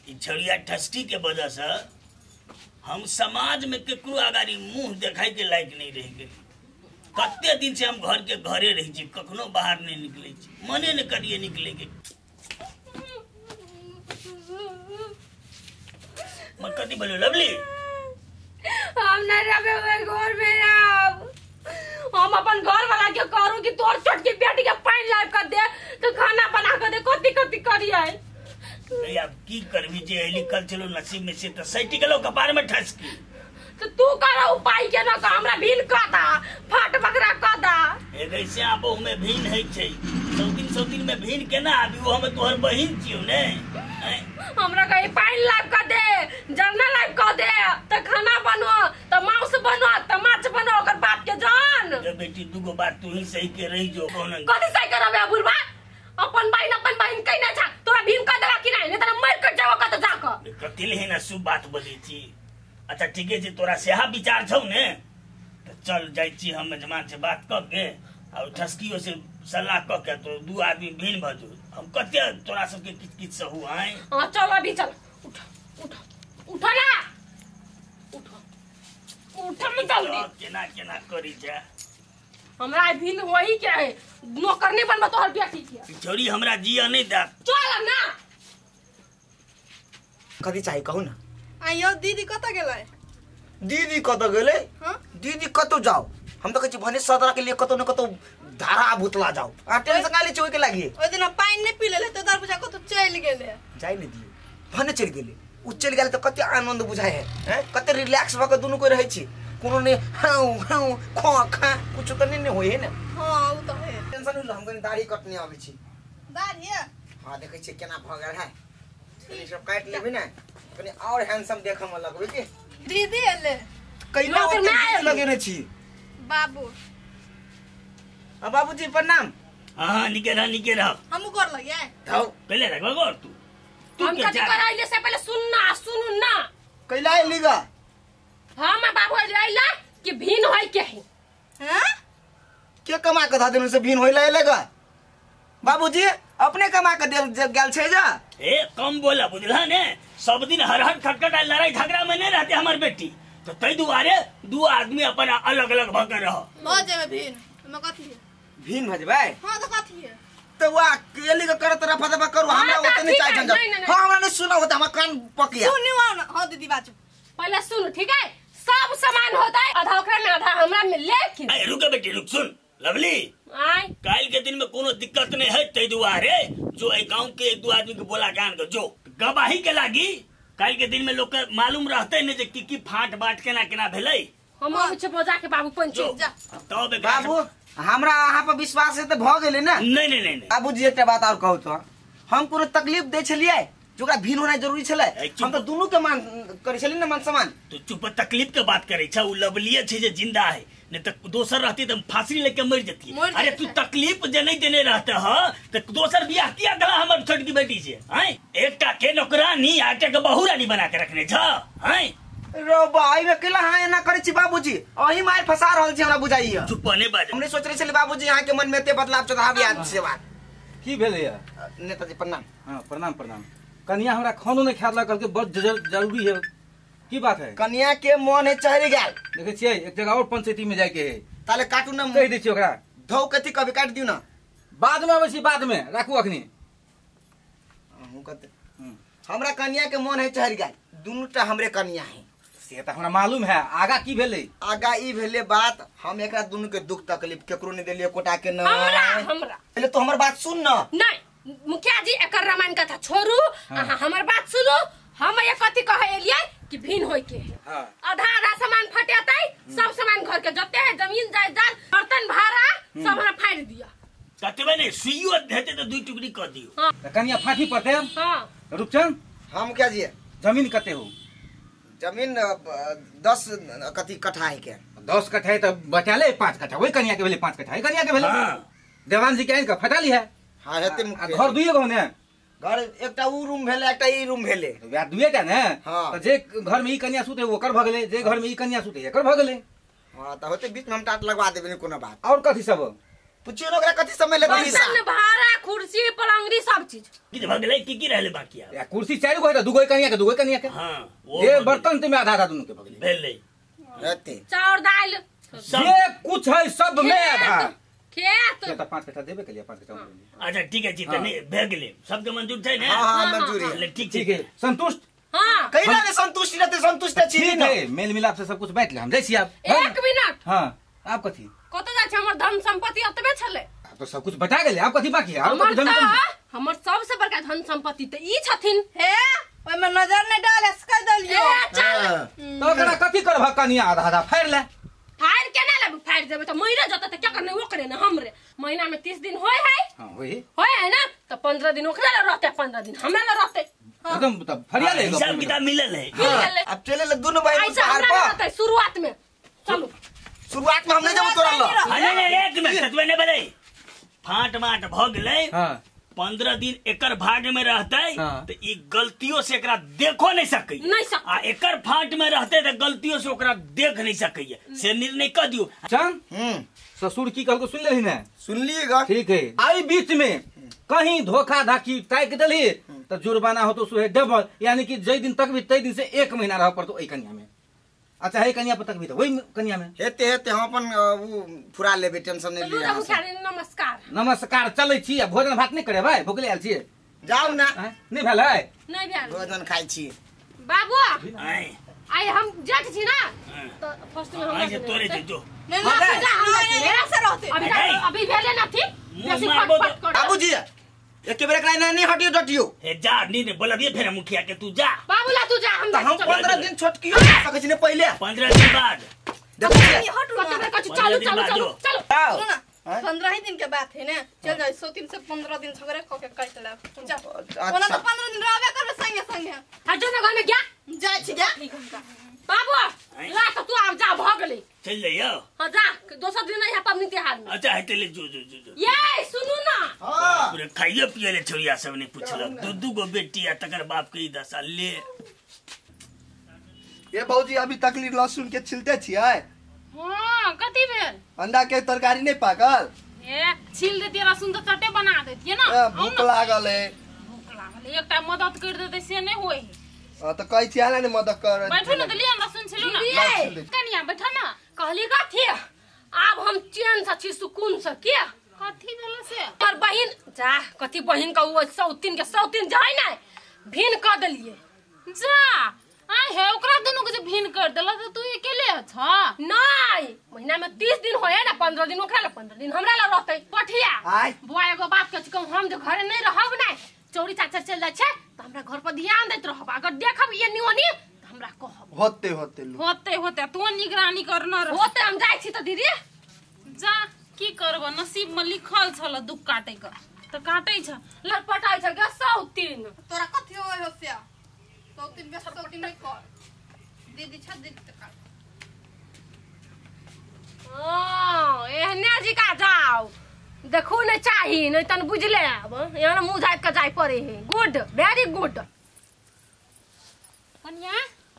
छड़िया ठस्टी के वजह से हम समाज में केकरो आगारी मुंह देखाई के लायक नहीं रह गए। कते दिन से हम घर के घरे रही छी, कखनो बाहर नहीं निकले छी, मने न करिए निकले के। मैं कथी बोलो लवली? हम नहीं रहे घर में अब। हम अपन घर वाला के करूं कि तोर छोटकी बेटी के पानी लाइव कर दे तो खाना बना कर दे, कथी कथी करिए। अब की करबी जे लिखल चलो नसीब में से तो सैटी गेलो कपार में ठसकी। तो तू करा उपाय के न का हमरा भीन कदा फाट बकरा कदा ए कैसे आबो में भीन है छै। सौतीन में भीन के ना आबी, वो हम तोहर बहिन छियो ने। हमरा कहीं पानी लाइव कर दे, जरना लाइव कर दे, त खाना बनो, त मांस बनो, त माछ बनो, ओकर बाप के जान। ए बेटी दुगो बात तू ही सही के रही जो कोन। कथी सही करबे बुढ़वा? अपन बहिन कहिना छा, तोरा भीम कर देबा कि नहीं, तोरा मार कर जाओ कत जाकर। कथी ले ना शुभ बात बोले छी। अच्छा ठीक है जी, तोरा सेहा विचार छौ ने तो चल जाई छी हम मेजमान से बात क के और ठसकियो से सलाह क के तो दू आदमी भिन भजो। हम कते तोरा सब के किच से हुआ है। हां चल अभी चल, उठ उठ ना, उठ में जल्दी। केना करी जा हमरा भिन वही के है, नौकर नहीं बनबा तोहर बेटी के। छोरी हमरा जिया नहीं दा। चल ना कथी चाहिए कहू ना। आइयो दीदी कत गेलै? दीदी कत गेलै? हां दीदी कतो जाओ, हम तो कहै भने सदरा के लिए कतो न कतो धारा भूतला जाओ। आ टेंशन काले चोय के लागि ओइ दिन पानी नहीं पी लेले तो दर बुझा कतो चल गेले। जाय ने दियो भने चल गेले, उ चल गेले तो कते आनंद बुझाय है, हैं कते रिलैक्स भ के दुनु को रहै छी। कोनो ने हाउ खो खा कुछ तो नहीं होय है ना। हां उ तो है। टेंशन हम कनी दाढ़ी कटने आबै छी। दाढ़ी? हां देखै छी केना भ गेल है। ई सब काट लेबे ना कनी और हैंडसम देखे में लगबे की। दीदी एले कैला ओते लगे ने छी। बाबू बाबूजी प्रणाम। हां निके रह। हमू कर लगे थाओ पहले रख गोर तू हम कथी कराइले से पहले सुन ना। कैला लिगा हम बाबू आइला कि भीन होय के है। हैं के कमा के धा देनु से भीन होइला एलेगा। बाबूजी अपने कमा के गेल छे जा। ए कम बोला बुझला ने, सब दिन हर खटखट लड़ाई झगड़ा में नहीं रहते हमार बेटी। तो तई दुआरे दू आदमी अपन अलग अलग भगे रह। भजे में भीन में कथी है? भीन भजबै? हां तो कथी है? तो वा केली के करत रह फदबा करू हमरा ओते नहीं चाहि जंजा। हां हमरा नहीं सुना होता, हम कान पकिया। सुनियो ना। हां दीदी बाजू पहले सुन ठीक है, सब सामान होता है, आधा ओकरा में आधा हमरा में। लेकिन ए रुक बेटी रुक, सुन लवली आय काल के दिन में कोनो दिक्कत नहीं है। तई दुआरे जो ए गांव के एक दो आदमी के बोला गान के जो गवाही के लागी काल के दिन में लोग के मालूम रहते ने जे की फाट बाट केना भेलै। हम छे बोजा के बाबू पंचो जा। तब बाबू हमरा अहाँ पर विश्वास है तो भ गेलै ना। नहीं बाबूजी एकटा बात और कहू तो, हम कोनो तकलीफ दे छलिए जोकरा भीन होना जरूरी छले? हम तो दोनों के मान करै छलिए ना, मान सम्मान। तो चुप तकलीफ के बात करे छ। उ लवलिए छे जे जिंदा है, नहीं तो दोसर रहती तो फांसी लेके मर जाती। अरे तू तकलीफ जे नहीं देने रहते ह तो दोसर बियाह किया गला हमर छोटकी बेटी से? हैं एकटा के नौकरानी आटे के बहुरानी बना के रखने छ। हैं रो भाई में केला हां एना करै छी बाबूजी, अही मार फसा रहल छी हमरा बुझाइया। चुप नहीं बाज। हमने सोच रहे छले बाबूजी यहाँ के मन में एते बदलाव चढ़ाबी आज से बात की भेलै या? नेताजी प्रणाम। हां प्रणाम। कन्या हमरा खानो नहीं खाला करके बहुत जरूरी है, की बात है? कन्या के मन है चढ़ गेल। देखे छियै एक जगह और पंचायती में जाके है, ताले काटू ना कह दै छी ओकरा। धौ कथी कभी काट दियो ना। बाद में आबै छी, बाद में राखू अखनी। हम कहते हमरा कन्या के मन है चढ़ गेल, दुनुटा हमरे कन्या है। से त हमरा मालूम है, आगा की भेलै? आगा ई भेले बात, हम एकरा दुनु के दुख तकलीफ केकरो नहीं देलिए कोटा के न। हमरा पहले तो हमर बात सुन न। नहीं मुखिया जी एकर रामायण कथा छोड़ू। हमर बात सुनो। हम ये कथी कहे एलियै कि भीन होय के है। हां आधा सामान फटेतै, सब सामान घर के जते है जमीन जायदाद बर्तन भाड़ा सब हमरा फाड़ दिया। कतबे नहीं सुइयो देते तो दुई टुकड़ी कर दियो। त कन्या फाटी पड़ते। हां रुपचंद हम क्या जी जमीन कते हो? जमीन 10 कथी कट्ठा है के। 10 कट्ठा है तो बचाले 5 कट्ठा, वही कन्या के भेले 5 कट्ठा है। कन्या के भेले देवान जी के फटाली है। हां हेते घर दुइए गो ने? घर एकटा उ रूम भेले, एकटा ई रूम भेले। या दुइएटा ने? हाँ। तो जे घर में ई कन्या सुते ओकर भ गेले, जे घर में ई कन्या सुते एकर भ गेले। हां त होते बीच में हम टाट लगवा देबे नहीं कोनो बात। और कथी सब? पूछियो ओकरा कथि समय ले पैसा बर्तन भाड़ा कुर्सी पलंगड़ी सब चीज की भगले की रहले बाकी या कुर्सी चार गो है दुगो कनिया के हां ये बर्तन ते में आधा दोनों के भगले भेले रहते चाउर दाल ये कुछ है सब में आधा खेत तो 5 कट्ठा देबे के लिए 5 कट्ठा अच्छा ठीक है जी तने भेगले सबके मंजूर छै ने हां मंजूरी ले ठीक ठीक है संतुष्ट हाँ कहीं ना संतुष्टि रहते संतुष्ट छी ठीक है मेल मिलाप से सब कुछ बांट ले हम जैसी आप एक मिनट हां आप कथी कत जा छै हमर धन संपत्ति अतबे छले तो सब कुछ बता गेले आप कथी बाकी है हमर सबसे बड़का धन संपत्ति त ई छथिन हे ओय में नजर नहीं डाले कह दलियो तो ओकरा कथी करब कनिया आधा आधा फाड़ ले फाड़ केना लेब फाड़ देबे त महीना जता त क्या करने ओकरे न हमरे महीना में 30 दिन होय है हां होई है ना तो 15 दिन ओकरा ले रहते 15 दिन हमरा ले रहते एकदम तब फरिया ले हिसाब किताब मिलल है अब चले ले दोनों भाई ऐसा बाहर हमरा पर रहते शुरुआत में चलो शुरुआत में हमने जब तोरा लो अरे एक मिनट तू ने बोले फाट माट भ गेलै हां 15 दिन एकर भाग में रहते हाँ। तो ई गलतियों से एकरा देखो नहीं सकै नहीं सकै आ एकर फाट में रहते तो गलतियों से ओकरा देख नहीं सकै से निर्णय कर दियो चल ससुर की कहल को सुन लेही ना सुन लिएगा ठीक है आई बीच में कहीं धोखा धाकी ताक दली तो जुर्माना हो तो सुहे डबल यानी कि जय दिन तक भी तय दिन से 1 महीना रह पड़तो ए कन्या में अच्छा है कन्या पर तक भी तो वही कन्या में हेते हेते हम अपन वो फुरा लेबे टेंशन नहीं लू लिया मुखारी नमस्कार नमस्कार चलै छी भोजन भात नहीं करे भाई भूखले आल छी जाओ ना नहीं भेल है नहीं भेल भोजन खाई छी बाबू आए आई हम जेठ छी ना तो फर्स्ट में हम आज तोरे जो नहीं मेरा से रहते अभी भेले ना थी जैसे मारबो फटफट कर बाबूजी एक बेर एकरा नहीं हटियो डटियो हे जा नहीं बोलबिए फिर मुखिया के तू जा बाबूला तू जा हम तो हम 15 दिन छोटकियो सकै छी ने पहिले 15 दिन बाद देखिए कत चालू चालू चालू चलो आओ सुनो ना 15 ही दिन के बात है ना चल जाए 103 से 15 दिन छगरे क के काट ले जा ओना तो 15 दिन रहबे करबे संगे संगे हटो ना घर में क्या जाय छी जा बाबू ला तो तू आ जा भ गेली चल जाइयो हां जा दोसर दिन यहाँ पबनी त्योहार में अच्छा है ले जो ये सुनू ना हां पूरे खाइए पिए ले छोरिया सब ने पूछलक दू गो बेटी आ तकर बाप के ई दशा ले ये भौजी अभी तकली लहसुन के छिलते छियै हां कथी भेल अंडा के तरकारी नहीं पाकल ए छील देतिए लहसुन तो चटे बना देतिए ना भूख लागल है भूख लागल एकटा मदद कर देते से नहीं होई तो कही छी आला ने मदद कर बैठो ना तो लिया लहसुन छिलू ना ये कनिया बैठो ना कहली कथी अब हम चैन से छी सुकून से क्या कथी भेल से पर बहिन जा कथी बहिन का वो सौतीन जाय ना भिन क देलिए जा आ है ओकरा दोनों के जे भिन कर देला तो तू अकेले छ नहीं महीना में 30 दिन होए ना 15 दिन ओकरा ला 15 दिन हमरा ला रहते पठिया आय बुआ एगो बात के कहूं हम जो घरे नहीं रहब ना चौरी चाचा चल जाय छे तो हमरा घर पर ध्यान देत रहब अगर देखब ये नियोनी तो हमरा कहब होते होते लो होते होते तू निगरानी करना रह होते हम जाय छी तो दीदी जा की करब नसीब में लिखल छल दुख काटे के तो काटे छ लटपटाय छ गे सौतीन तोरा कथि होय होसिया 103 के 103 नहीं कर दीदी छ दीदी त काट ओ एहने जी का जाओ देखो नहीं चाहिए नहीं तन बुझले अब यहाँ मुँह झाँप के जाय पड़े है गुड वेरी गुड कन्या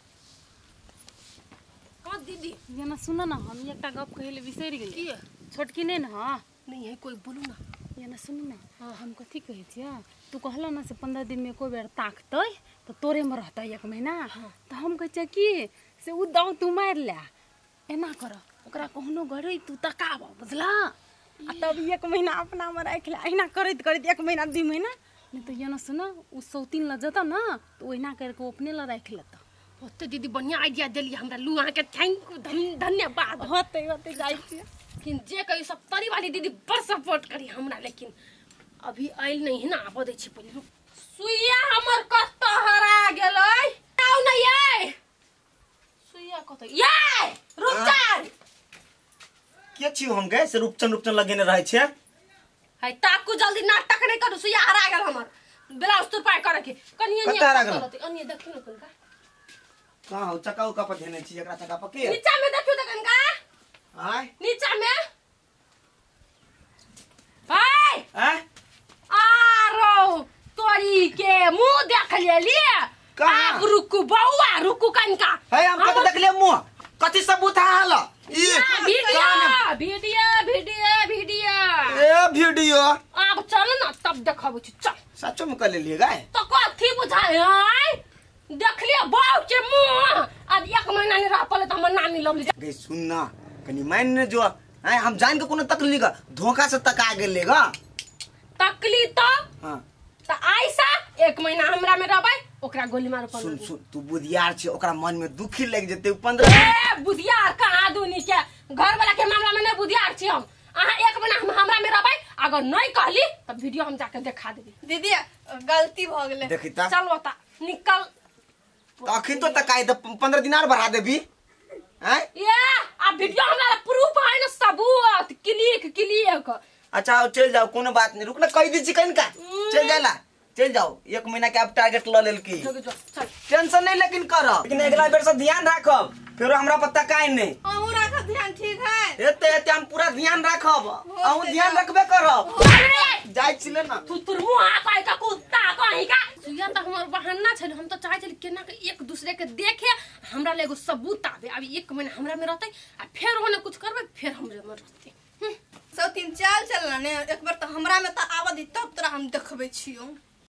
हाँ दीदी ये ना सुनो ना हम एकटा गप कहले बिसरि गेली की छोटकी नहीं ना नहीं है कोई बोलू ना ये ना सुन ना हम कथी कहै छियै तू कहला ना से 15 दिन में एको बेर ताकतै तो तोरे में रहतै 1 महीना तो हम कहै छियै कि से उ दाव तू मार ले एना कर ओकरा कहनो गरे तू तकाब बुझला आ तब 1 महीना अपना में राख ले एना करैत करैत 1 महीना 2 महीना नहीं तो ये ना सुन उ सौतीन ल जता ना तो ओहिना करके अपने ल राख लेता होते दीदी बढ़िया आइडिया दिली हमरा लू अहाँ के थैंक यू धन्यवाद होते होते जाय छियै लेकिन जे कही सब तरी वाली दीदी बड़ सपोर्ट करी हमरा लेकिन अभी आइल नहीं है ना आबो दै छी पहिले सुइया हमर कत हरा गेलै आउ न ये सुइया कत ये रुपचान के छी हम गए से रूपचन लगेने रहे छे है ताकू जल्दी नाटक नहीं करू सुइया हरा गेल हमर ब्लाउज तो पार करे के कनिया नहीं हरा गेल? अन्य देखियो न कनका का हो चका उका पर धेने छी एकरा चका पर के नीचा में देखियो त कनका आय नीचा में हाय आय आरो तोरी के मुंह देख लेली कहाँ? आप रुकू बउआ रुकू कनका है हम कत देख ले मुंह कथि सबूत हाल वीडियो अब चल ना तब देखब चल सचो में कर लेगा तो कथी बुझाए है देख लिया बाप के मुंह अब 1 महीना नहीं रह पाले तो हमर नानी लवली गई सुन ना कनी मान ने जो हैं हम जान के कोनो तकलीफ का धोखा से तक आ गेलेगा तकली तो हां तो ऐसा 1 महीना हमरा में रहबै ओकरा गोली मारो पर सुन सुन तू बुधियार छ ओकरा मन में दुखी लग जते 15 ए बुधियार कहां दुनी के घर वाला के मामला में नहीं बुधियार छी हम आहा 1 महीना हम हमरा में रहबै अगर नहीं कहली तब वीडियो हम जाके दिखा देबी दीदी गलती भ गेले देखी ता चल बता निकल तो अखिन तो तक आए 15 दिन और बढ़ा देबी हैं ये अब वीडियो हमरा प्रूफ है ना सबूत क्लिक अच्छा चल जाओ कोनो बात नहीं रुक ना कह दी चिकन का चल जाला चल जाओ 1 महीना के आप टारगेट ल लेल की चल टेंशन नहीं लेकिन कर लेकिन अगला बेर से ध्यान रखब फिर हमरा पता काई नहीं हमहू राखब ध्यान ठीक है एते एते हम पूरा ध्यान रखब अहू ध्यान रखबे करब जाय छिले ना तू तुरमु आ पाए का कुत्ता कहीं का सुया त हमर बहाना छै हम तो चाहे छल केना के एक दूसरे के देखे हमरा ले एगो सबूत आबे अब 1 महीना हमरा में रहते आ फिर ओने कुछ करबे फिर हमरे में रहते सब तीन चाल चलना ने एक बार तो हमरा में त आवा दी तब तोरा हम देखबै छियो